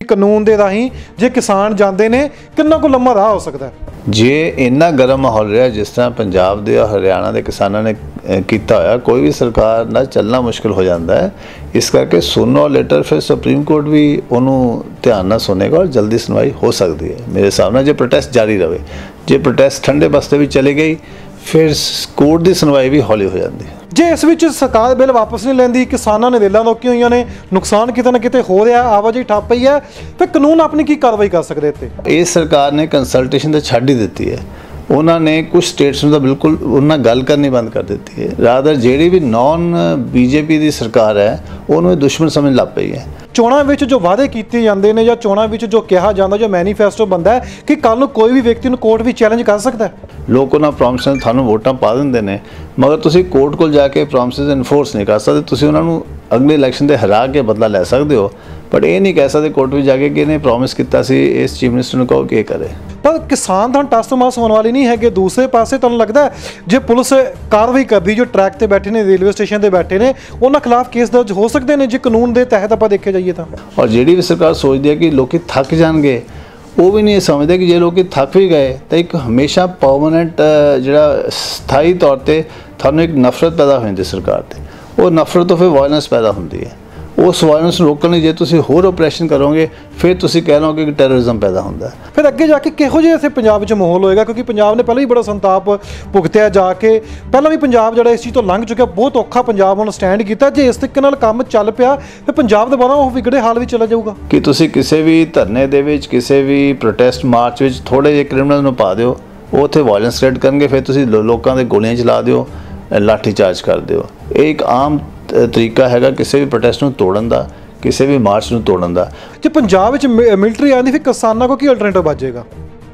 ਕਾਨੂੰਨ ਦੇ ਰਾਹੀਂ ਜੇ ਕਿਸਾਨ ਜਾਂਦੇ ਨੇ ਕਿੰਨਾ ਕੁ ਲੰਮਾ ਰਾਹ ਹੋ ਸਕਦਾ ਹੈ? ਜੇ ਇੰਨਾ ਗਰਮ ਮਾਹੌਲ ਰਿਹਾ ਜਿਸ ਤਰ੍ਹਾਂ ਪੰਜਾਬ ਦੇ ਹਰਿਆਣਾ ਦੇ ਕਿਸਾਨਾਂ ਨੇ ਕੀਤਾ ਹੋਇਆ, ਕੋਈ ਵੀ ਸਰਕਾਰ ਨਾਲ ਚੱਲਣਾ ਮੁਸ਼ਕਿਲ ਹੋ ਜਾਂਦਾ ਹੈ। ਇਸ ਕਰਕੇ ਸੂਨਰ ਔਰ ਲੇਟਰ ਫਿਰ ਸੁਪਰੀਮ ਕੋਰਟ ਵੀ ਉਹਨੂੰ ਧਿਆਨ ਨਾਲ ਸੁਣੇਗਾ ਔਰ ਜਲਦੀ ਸੁਣਵਾਈ ਹੋ ਸਕਦੀ ਹੈ ਮੇਰੇ ਹਿਸਾਬ ਨਾਲ। ਜੇ ਪ੍ਰੋਟੈਸਟ ਜਾਰੀ ਰਹੇ, ਜੇ ਪ੍ਰੋਟੈਸਟ ਠੰਡੇ ਬਸਤੇ ਵਿੱਚ ਚਲੀ ਗਈ, ਫਿਰ ਕੋਰਟ ਦੀ ਸੁਣਵਾਈ ਵੀ ਹੌਲੀ ਹੋ ਜਾਂਦੀ ਹੈ। ਜੇ ਇਸ ਵਿੱਚ ਸਰਕਾਰ ਬਿੱਲ ਵਾਪਸ ਨਹੀਂ ਲੈਂਦੀ, ਕਿਸਾਨਾਂ ਨੇ ਰੇਲਾਂ ਰੋਕੀਆਂ ਹੋਈਆਂ ਨੇ, ਨੁਕਸਾਨ ਕਿਤੇ ਨਾ ਕਿਤੇ ਹੋ ਰਿਹਾ, ਆਵਾਜਾਈ ਠੱਪ ਪਈ ਹੈ, ਫਿਰ ਕਾਨੂੰਨ ਆਪਣੀ ਕੀ ਕਾਰਵਾਈ ਕਰ ਸਕਦੇ ਇੱਥੇ? ਇਹ ਸਰਕਾਰ ਨੇ ਕੰਸਲਟੇਸ਼ਨ ਤਾਂ ਛੱਡ ਹੀ ਦਿੱਤੀ ਹੈ। ਉਹਨਾਂ ਨੇ ਕੁਝ ਸਟੇਟਸ ਨੂੰ ਤਾਂ ਬਿਲਕੁਲ ਉਹਨਾਂ ਗੱਲ ਕਰਨੀ ਬੰਦ ਕਰ ਦਿੱਤੀ ਹੈ। ਰਾਦਰ ਜਿਹੜੀ ਵੀ ਨੌਨ ਬੀਜੇਪੀ ਦੀ ਸਰਕਾਰ ਹੈ ਉਹਨੂੰ ਦੁਸ਼ਮਣ ਸਮਝ ਲੱਗ ਪਈ ਹੈ। ਚੋਣਾਂ ਵਿੱਚ ਜੋ ਵਾਅਦੇ ਕੀਤੇ ਜਾਂਦੇ ਨੇ ਜਾਂ ਚੋਣਾਂ ਵਿੱਚ ਜੋ ਕਿਹਾ ਜਾਂਦਾ, ਜੋ ਮੈਨੀਫੈਸਟੋ ਬਣਦਾ ਹੈ ਕਿ ਕੱਲ੍ਹ ਨੂੰ ਕੋਈ ਵੀ ਵਿਅਕਤੀ ਨੂੰ ਕੋਰਟ ਵੀ ਚੈਲੰਜ ਕਰ ਸਕਦਾ ਹੈ। ਲੋਕ ਉਹਨਾਂ ਪ੍ਰੋਮਿਸਾਂ ਤੁਹਾਨੂੰ ਵੋਟਾਂ ਪਾ ਦਿੰਦੇ ਨੇ, ਮਗਰ ਤੁਸੀਂ ਕੋਰਟ ਕੋਲ ਜਾ ਕੇ ਪ੍ਰੋਮਿਸਿਸ ਇਨਫੋਰਸ ਨਹੀਂ ਕਰ ਸਕਦੇ। ਤੁਸੀਂ ਉਹਨਾਂ ਨੂੰ ਅਗਲੇ ਇਲੈਕਸ਼ਨ ਦੇ ਹਰਾ ਕੇ ਬਦਲਾ ਲੈ ਸਕਦੇ ਹੋ, ਬਟ ਇਹ ਨਹੀਂ ਕਹਿ ਸਕਦੇ ਕੋਰਟ ਵਿੱਚ ਜਾ ਕੇ ਕਿ ਇਹਨੇ ਪ੍ਰੋਮਿਸ ਕੀਤਾ ਸੀ, ਇਸ ਚੀਫ ਮਿਨਿਸਟਰ ਨੂੰ ਕਹੋ ਕਿ ਇਹ ਕਰੇ। ਪਰ ਕਿਸਾਨ ਤਾਂ ਟਸ ਤੋਂ ਮਾਸ ਹੋਣ ਵਾਲੀ ਨਹੀਂ ਹੈਗੇ। ਦੂਸਰੇ ਪਾਸੇ ਤੁਹਾਨੂੰ ਲੱਗਦਾ ਜੇ ਪੁਲਿਸ ਕਾਰਵਾਈ ਕਰਦੀ, ਜੋ ਟਰੈਕ ਤੇ ਬੈਠੇ ਨੇ, ਰੇਲਵੇ ਸਟੇਸ਼ਨ ਤੇ ਬੈਠੇ ਨੇ, ਉਹਨਾਂ ਖਿਲਾਫ ਕੇਸ ਦਰਜ ਹੋ ਸਕਦੇ ਨੇ ਜੇ ਕਾਨੂੰਨ ਦੇ ਤਹਿਤ ਆਪਾਂ ਦੇਖਿਆ ਜਾਈਏ ਤਾਂ? ਔਰ ਜਿਹੜੀ ਵੀ ਸਰਕਾਰ ਸੋਚਦੀ ਹੈ ਕਿ ਲੋਕੀ ਥੱਕ ਜਾਣਗੇ, ਉਹ ਵੀ ਨਹੀਂ ਸਮਝਦੇ ਕਿ ਜੇ ਲੋਕੀ ਥੱਕ ਵੀ ਗਏ ਤਾਂ ਇੱਕ ਹਮੇਸ਼ਾ ਪਰਮਾਨੈਂਟ ਜਿਹੜਾ ਸਥਾਈ ਤੌਰ ਤੇ ਤੁਹਾਨੂੰ ਇੱਕ ਨਫ਼ਰਤ ਪੈਦਾ ਹੋ ਜਾਂਦੀ ਸਰਕਾਰ ਤੇ। ਉਹ ਨਫ਼ਰਤ ਤੋਂ ਫਿਰ ਵਾਇਲੈਂਸ ਪੈਦਾ ਹੁੰਦੀ ਹੈ। ਉਸ ਵਾਇਲੈਂਸ ਨੂੰ ਰੋਕਣ ਲਈ ਜੇ ਤੁਸੀਂ ਹੋਰ ਆਪਰੇਸ਼ਨ ਕਰੋਗੇ, ਫਿਰ ਤੁਸੀਂ ਕਹਿ ਲਓਗੇ ਕਿ ਟੈਰਰਿਜ਼ਮ ਪੈਦਾ ਹੁੰਦਾ ਹੈ। ਫਿਰ ਅੱਗੇ ਜਾ ਕੇ ਕਿਹੋ ਜਿਹੇ ਇੱਥੇ ਪੰਜਾਬ ਵਿੱਚ ਮਾਹੌਲ ਹੋਏਗਾ? ਕਿਉਂਕਿ ਪੰਜਾਬ ਨੇ ਪਹਿਲਾਂ ਹੀ ਬੜਾ ਸੰਤਾਪ ਭੁਗਤਿਆ ਜਾ ਕੇ, ਪਹਿਲਾਂ ਵੀ ਪੰਜਾਬ ਜਿਹੜਾ ਇਸ ਚੀਜ਼ ਤੋਂ ਲੰਘ ਚੁੱਕਿਆ, ਬਹੁਤ ਔਖਾ ਪੰਜਾਬ ਹੁਣ ਸਟੈਂਡ ਕੀਤਾ। ਜੇ ਇਸ ਤਰੀਕੇ ਨਾਲ ਕੰਮ ਚੱਲ ਪਿਆ ਫਿਰ ਪੰਜਾਬ ਦੁਬਾਰਾ ਉਹ ਵਿਗੜੇ ਹਾਲ ਵਿੱਚ ਚਲਾ ਜਾਊਗਾ। ਕਿ ਤੁਸੀਂ ਕਿਸੇ ਵੀ ਧਰਨੇ ਦੇ ਵਿੱਚ, ਕਿਸੇ ਵੀ ਪ੍ਰੋਟੈਸਟ ਮਾਰਚ ਵਿੱਚ ਥੋੜ੍ਹੇ ਜਿਹੇ ਕ੍ਰਿਮੀਨਲ ਨੂੰ ਪਾ ਦਿਓ, ਉਹ ਉੱਥੇ ਵਾਇਲੈਂਸ ਕ੍ਰੀਏਟ ਕਰਨਗੇ, ਫਿਰ ਤੁਸੀਂ ਲੋਕਾਂ ਦੇ ਗੋਲੀਆਂ ਚਲਾ ਦਿਓ, ਲਾਠੀ ਚਾਰਜ ਕਰ ਦਿਓ। ਇਹ ਇੱਕ ਆਮ ਤਰੀਕਾ ਹੈਗਾ ਕਿਸੇ ਵੀ ਪ੍ਰੋਟੈਸਟ ਨੂੰ ਤੋੜਨ ਦਾ, ਕਿਸੇ ਵੀ ਮਾਰਚ ਨੂੰ ਤੋੜਨ ਦਾ। ਜੇ ਪੰਜਾਬ ਵਿੱਚ ਮਿਲਟਰੀ ਆਉਂਦੀ ਫਿਰ ਕਿਸਾਨਾਂ ਕੋਲ ਕੀ ਅਲਟਰਨੇਟਿਵ ਬਚੇਗਾ?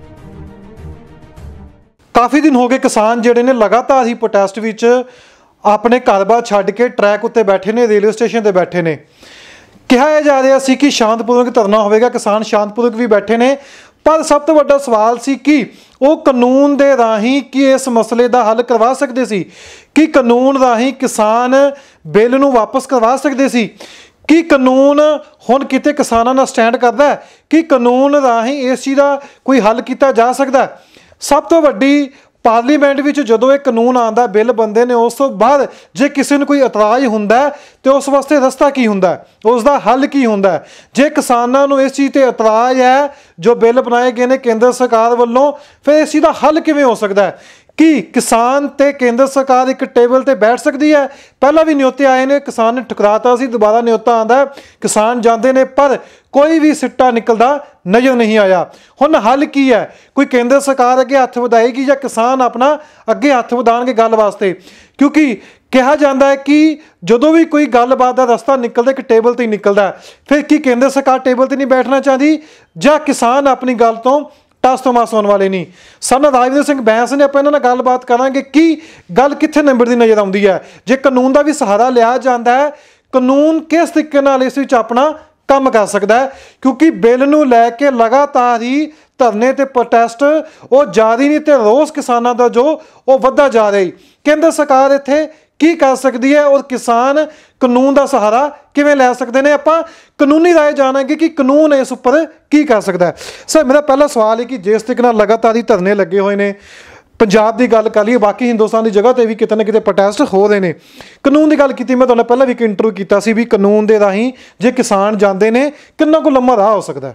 ਕਾਫੀ ਦਿਨ ਹੋ ਗਏ ਕਿਸਾਨ ਜਿਹੜੇ ਨੇ ਲਗਾਤਾਰ ਹੀ ਪ੍ਰੋਟੈਸਟ ਵਿੱਚ ਆਪਣੇ ਘਰ-ਬਾਰ ਛੱਡ ਕੇ ਟਰੈਕ ਉੱਤੇ ਬੈਠੇ ਨੇ, ਰੇਲਵੇ ਸਟੇਸ਼ਨ ਤੇ ਬੈਠੇ ਨੇ। ਕਿਹਾ ਜਾ ਰਿਹਾ ਸੀ ਕਿ ਸ਼ਾਂਤਪੂਰਵਕ ਧਰਨਾ ਹੋਵੇਗਾ, ਕਿਸਾਨ ਸ਼ਾਂਤਪੂਰਵਕ ਵੀ ਬੈਠੇ ਨੇ, ਪਰ ਸਭ ਤੋਂ ਵੱਡਾ ਸਵਾਲ ਸੀ ਕਿ ਉਹ ਕਾਨੂੰਨ ਦੇ ਰਾਹੀਂ ਕੀ ਇਸ ਮਸਲੇ ਦਾ ਹੱਲ ਕਰਵਾ ਸਕਦੇ ਸੀ? ਕਿ ਕਾਨੂੰਨ ਰਾਹੀਂ ਕਿਸਾਨ ਬਿੱਲ ਨੂੰ ਵਾਪਸ ਕਰਵਾ ਸਕਦੇ ਸੀ? ਕਿ ਕਾਨੂੰਨ ਹੁਣ ਕਿਤੇ ਕਿਸਾਨਾਂ ਨਾਲ ਸਟੈਂਡ ਕਰਦਾ ਹੈ? ਕਿ ਕਾਨੂੰਨ ਰਾਹੀਂ ਇਸ ਚੀਜ਼ ਦਾ ਕੋਈ ਹੱਲ ਕੀਤਾ ਜਾ ਸਕਦਾ? ਸਭ ਤੋਂ ਵੱਡੀ ਪਾਰਲੀਮੈਂਟ ਵਿੱਚ ਜਦੋਂ ਇਹ ਕਾਨੂੰਨ ਆਉਂਦਾ, ਬਿੱਲ ਬਣਦੇ ਨੇ, ਉਸ ਤੋਂ ਬਾਅਦ ਜੇ ਕਿਸੇ ਨੂੰ ਕੋਈ ਇਤਰਾਜ਼ ਹੁੰਦਾ ਤੇ ਉਸ ਵਾਸਤੇ ਰਸਤਾ ਕੀ ਹੁੰਦਾ, ਉਸ ਦਾ ਹੱਲ ਕੀ ਹੁੰਦਾ? ਜੇ ਕਿਸਾਨਾਂ ਨੂੰ ਇਸ ਚੀਜ਼ ਤੇ ਇਤਰਾਜ਼ ਹੈ ਜੋ ਬਿੱਲ ਬਣਾਏ ਗਏ ਨੇ ਕੇਂਦਰ ਸਰਕਾਰ ਵੱਲੋਂ, ਫਿਰ ਇਸ ਚੀਜ਼ ਦਾ ਹੱਲ ਕਿਵੇਂ ਹੋ ਸਕਦਾ ਹੈ? ਕਿ ਕਿਸਾਨ ਤੇ ਕੇਂਦਰ ਸਰਕਾਰ ਇੱਕ ਟੇਬਲ ਤੇ ਬੈਠ ਸਕਦੀ ਹੈ? ਪਹਿਲਾਂ ਵੀ ਨਿਯੋਤੇ ਆਏ ਨੇ, ਕਿਸਾਨ ਨੇ ਠੁਕਰਾਤਾ ਸੀ, ਦੁਬਾਰਾ ਨਿਯੋਤਾ ਆਉਂਦਾ, ਕਿਸਾਨ ਜਾਂਦੇ ਨੇ, ਪਰ ਕੋਈ ਵੀ ਸਿੱਟਾ ਨਿਕਲਦਾ ਨਜ਼ਰ ਨਹੀਂ ਆਇਆ। ਹੁਣ ਹੱਲ ਕੀ ਹੈ? ਕੋਈ ਕੇਂਦਰ ਸਰਕਾਰ ਅੱਗੇ ਹੱਥ ਵਧਾਏਗੀ ਜਾਂ ਕਿਸਾਨ ਆਪਣਾ ਅੱਗੇ ਹੱਥ ਵਧਾਉਣਗੇ ਗੱਲ ਵਾਸਤੇ? ਕਿਉਂਕਿ ਕਿਹਾ ਜਾਂਦਾ ਹੈ ਕਿ ਜਦੋਂ ਵੀ ਕੋਈ ਗੱਲਬਾਤ ਦਾ ਰਸਤਾ ਨਿਕਲਦਾ ਇੱਕ ਟੇਬਲ ਤੇ ਹੀ ਨਿਕਲਦਾ। ਫਿਰ ਕੀ ਕੇਂਦਰ ਸਰਕਾਰ ਟੇਬਲ ਤੇ ਨਹੀਂ ਬੈਠਣਾ ਚਾਹੁੰਦੀ ਜਾਂ ਕਿਸਾਨ ਆਪਣੀ ਗੱਲ ਤੋਂ ਟਸ ਤੋਂ ਮਾਸ ਹੋਣ ਵਾਲੇ ਨਹੀਂ? ਸਾਨੂੰ ਰਾਜਵਿੰਦਰ ਸਿੰਘ ਬੈਂਸ ਨੇ, ਆਪਾਂ ਇਹਨਾਂ ਨਾਲ ਗੱਲਬਾਤ ਕਰਾਂਗੇ ਕਿ ਗੱਲ ਕਿੱਥੇ ਨਿਬੜਦੀ ਨਜ਼ਰ ਆਉਂਦੀ ਹੈ। ਜੇ ਕਾਨੂੰਨ ਦਾ ਵੀ ਸਹਾਰਾ ਲਿਆ ਜਾਂਦਾ ਹੈ, ਕਾਨੂੰਨ ਕਿਸ ਤਰੀਕੇ ਨਾਲ ਇਸ ਵਿੱਚ ਆਪਣਾ ਕੰਮ ਕਰ ਸਕਦਾ ਹੈ? ਕਿਉਂਕਿ ਬਿੱਲ ਨੂੰ ਲੈ ਕੇ ਲਗਾਤਾਰ ਹੀ ਧਰਨੇ ਤੇ ਪ੍ਰੋਟੈਸਟ ਉਹ ਜਾਰੀ ਨਹੀਂ ਤੇ ਰੋਸ ਕਿਸਾਨਾਂ ਦਾ ਜੋ ਉਹ ਵੱਧਦਾ ਜਾ ਰਿਹਾ। ਕੇਂਦਰ ਸਰਕਾਰ ਇੱਥੇ ਕੀ ਕਰ ਸਕਦੀ ਹੈ ਔਰ ਕਿਸਾਨ ਕਾਨੂੰਨ ਦਾ ਸਹਾਰਾ ਕਿਵੇਂ ਲੈ ਸਕਦੇ ਨੇ? ਆਪਾਂ ਕਾਨੂੰਨੀ ਰਾਏ ਜਾਣਾਂਗੇ ਕਿ ਕਾਨੂੰਨ ਇਸ ਉੱਪਰ ਕੀ ਕਰ ਸਕਦਾ ਹੈ। ਸਰ, ਮੇਰਾ ਪਹਿਲਾ ਸਵਾਲ ਹੈ ਕਿ ਜਿਸ ਤਰੀਕੇ ਨਾਲ ਲਗਾਤਾਰ ਹੀ ਧਰਨੇ ਲੱਗੇ ਹੋਏ ਨੇ, ਪੰਜਾਬ ਦੀ ਗੱਲ ਕਰ ਲਈਏ, ਬਾਕੀ ਹਿੰਦੁਸਤਾਨ ਦੀ ਜਗ੍ਹਾ ਤੇ ਵੀ ਕਿਤੇ ਨਾ ਕਿਤੇ ਪ੍ਰੋਟੈਸਟ ਹੋ ਰਹੇ ਨੇ। ਕਾਨੂੰਨ ਦੀ ਗੱਲ ਕੀਤੀ, ਮੈਂ ਤੁਹਾਨੂੰ ਪਹਿਲਾਂ ਵੀ ਇੱਕ ਇੰਟਰਵਿਊ ਕੀਤਾ ਸੀ ਵੀ ਕਾਨੂੰਨ ਦੇ ਰਾਹੀਂ ਜੇ ਕਿਸਾਨ ਜਾਂਦੇ ਨੇ ਕਿੰਨਾ ਕੁ ਲੰਮਾ ਰਾਹ ਹੋ ਸਕਦਾ?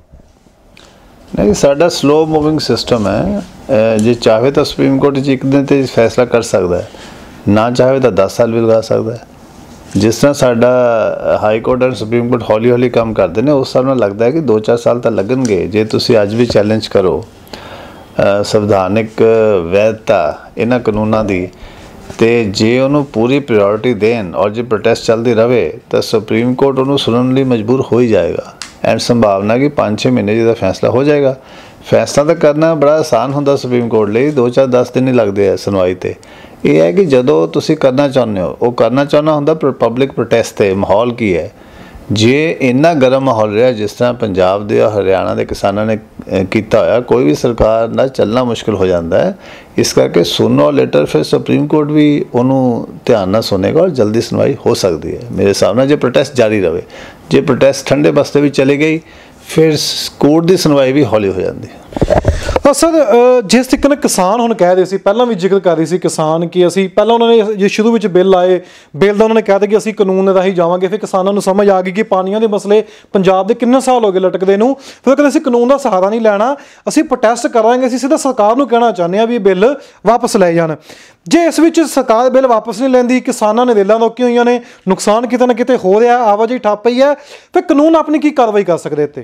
ਨਹੀਂ, ਸਾਡਾ ਸਲੋ ਮੂਵਿੰਗ ਸਿਸਟਮ ਹੈ। ਜੇ ਚਾਹੇ ਤਾਂ ਸੁਪਰੀਮ ਕੋਰਟ 'ਚ ਇੱਕ ਦਿਨ 'ਤੇ ਫੈਸਲਾ ਕਰ ਸਕਦਾ ਹੈ, ਨਾ ਚਾਹੇ ਤਾਂ 10 ਸਾਲ ਵੀ ਲਗਾ ਸਕਦਾ ਹੈ। ਜਿਸ ਤਰ੍ਹਾਂ ਸਾਡਾ ਹਾਈ ਕੋਰਟ ਔਰ ਸੁਪਰੀਮ ਕੋਰਟ ਹੌਲੀ ਹੌਲੀ ਕੰਮ ਕਰਦੇ ਨੇ, ਉਸ ਹਿਸਾਬ ਨਾਲ ਲੱਗਦਾ ਹੈ ਕਿ 2-4 ਸਾਲ ਤਾਂ ਲੱਗਣਗੇ। ਜੇ ਤੁਸੀਂ ਅੱਜ ਵੀ ਚੈਲੰਜ ਕਰੋ ਸੰਵਿਧਾਨਿਕ ਵੈਧਤਾ ਇਹਨਾਂ ਕਾਨੂੰਨਾਂ ਦੀ, ਤੇ ਜੇ ਉਹਨੂੰ ਪੂਰੀ ਪ੍ਰਾਇਓਰਟੀ ਦੇਣ ਔਰ ਜੇ ਪ੍ਰੋਟੈਸਟ ਚੱਲਦੀ ਰਹੇ ਤਾਂ ਸੁਪਰੀਮ ਕੋਰਟ ਉਹਨੂੰ ਸੁਣਨ ਲਈ ਮਜਬੂਰ ਹੋ ਹੀ ਜਾਏਗਾ। ਐਂਡ ਸੰਭਾਵਨਾ ਕਿ 5-6 ਮਹੀਨੇ ਜਿਹਦਾ ਫੈਸਲਾ ਹੋ ਜਾਏਗਾ। ਫੈਸਲਾ ਤਾਂ ਕਰਨਾ ਬੜਾ ਆਸਾਨ ਹੁੰਦਾ ਸੁਪਰੀਮ ਕੋਰਟ ਲਈ, 2-4-10 ਦਿਨ ਹੀ ਲੱਗਦੇ ਆ ਸੁਣਵਾਈ 'ਤੇ। ਇਹ ਹੈ ਕਿ ਜਦੋਂ ਤੁਸੀਂ ਕਰਨਾ ਚਾਹੁੰਦੇ ਹੋ, ਉਹ ਕਰਨਾ ਚਾਹੁੰਦਾ ਹੁੰਦਾ ਪਬਲਿਕ ਪ੍ਰੋਟੈਸਟ 'ਤੇ ਮਾਹੌਲ ਕੀ ਹੈ। ਜੇ ਇੰਨਾ ਗਰਮ ਮਾਹੌਲ ਰਿਹਾ ਜਿਸ ਤਰ੍ਹਾਂ ਪੰਜਾਬ ਦੇ ਹਰਿਆਣਾ ਦੇ ਕਿਸਾਨਾਂ ਨੇ ਕੀਤਾ ਹੋਇਆ, ਕੋਈ ਵੀ ਸਰਕਾਰ ਨਾਲ ਚੱਲਣਾ ਮੁਸ਼ਕਿਲ ਹੋ ਜਾਂਦਾ ਹੈ। ਇਸ ਕਰਕੇ ਸੂਨਰ ਔਰ ਲੇਟਰ ਫਿਰ ਸੁਪਰੀਮ ਕੋਰਟ ਵੀ ਉਹਨੂੰ ਧਿਆਨ ਨਾਲ ਸੁਣੇਗਾ ਔਰ ਜਲਦੀ ਸੁਣਵਾਈ ਹੋ ਸਕਦੀ ਹੈ ਮੇਰੇ ਹਿਸਾਬ ਨਾਲ। ਜੇ ਪ੍ਰੋਟੈਸਟ ਜਾਰੀ ਰਹੇ, ਜੇ ਪ੍ਰੋਟੈਸਟ ਠੰਡੇ ਬਸਤੇ ਵਿੱਚ ਚਲੀ ਗਈ, फिर कोर्ट की सुनवाई भी हौली हो जाती है। सर जिस तरीके ਨਾਲ किसान ਹੁਣ ਕਹਿ ਰਹੇ ਸੀ, ਪਹਿਲਾਂ ਵੀ ਜ਼ਿਕਰ ਕਰ ਰਹੀ ਸੀ ਕਿਸਾਨ ਕਿ ਅਸੀਂ ਪਹਿਲਾਂ ਉਹਨਾਂ ਨੇ ਜੇ ਸ਼ੁਰੂ ਵਿੱਚ ਬਿੱਲ ਆਏ, ਬਿੱਲ ਦਾ ਉਹਨਾਂ ਨੇ ਕਹਿ ਦਿੱਤਾ ਕਿ ਅਸੀਂ ਕਾਨੂੰਨ ਰਾਹੀਂ ਜਾਵਾਂਗੇ। ਫਿਰ ਕਿਸਾਨਾਂ ਨੂੰ ਸਮਝ ਆ ਗਈ ਕਿ ਪਾਣੀਆਂ ਦੇ ਮਸਲੇ ਪੰਜਾਬ ਦੇ ਕਿੰਨੇ ਸਾਲ ਹੋ ਗਏ ਲਟਕਦੇ ਨੂੰ, ਫਿਰ ਕਹਿੰਦੇ ਅਸੀਂ ਕਾਨੂੰਨ ਦਾ ਸਹਾਰਾ ਨਹੀਂ ਲੈਣਾ, ਅਸੀਂ ਪ੍ਰੋਟੈਸਟ ਕਰਾਂਗੇ, ਅਸੀਂ ਸਿੱਧਾ ਸਰਕਾਰ ਨੂੰ ਕਹਿਣਾ ਚਾਹੁੰਦੇ ਹਾਂ ਵੀ ਇਹ ਬਿੱਲ ਵਾਪਸ ਲੈ ਜਾਣ। ਜੇ ਇਸ ਵਿੱਚ ਸਰਕਾਰ ਬਿੱਲ ਵਾਪਸ ਨਹੀਂ ਲੈਂਦੀ, ਕਿਸਾਨਾਂ ਨੇ ਰੇਲਾਂ ਰੋਕੀਆਂ ਹੋਈਆਂ ਨੇ, ਨੁਕਸਾਨ ਕਿਤੇ ਨਾ ਕਿਤੇ ਹੋ ਰਿਹਾ, ਆਵਾਜਾਈ ਠੱਪ ਪਈ ਹੈ, ਫਿਰ ਕਾਨੂੰਨ ਆਪਣੀ ਕੀ ਕਾਰਵਾਈ ਕਰ ਸਕਦੇ ਇੱਥੇ?